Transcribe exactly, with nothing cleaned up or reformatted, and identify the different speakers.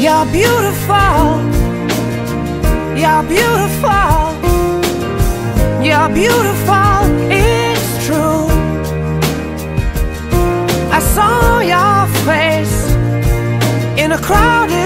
Speaker 1: You're beautiful, you're beautiful, you're beautiful, it's true. I saw your face in a crowded